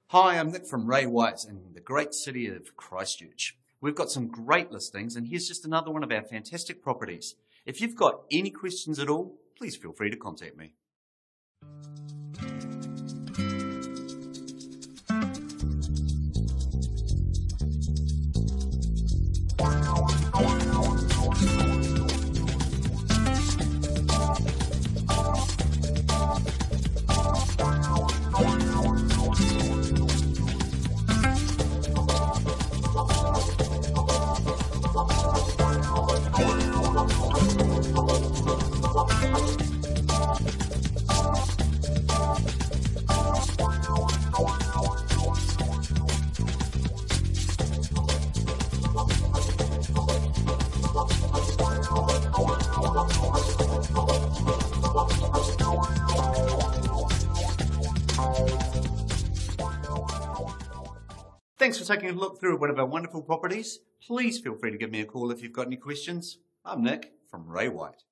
Hi, I'm Nick from Ray White in the great city of Christchurch. We've got some great listings, and here's just another one of our fantastic properties. If you've got any questions at all, please feel free to contact me. Thanks for taking a look through one of our wonderful properties. Please feel free to give me a call if you've got any questions. I'm Nick from Ray White.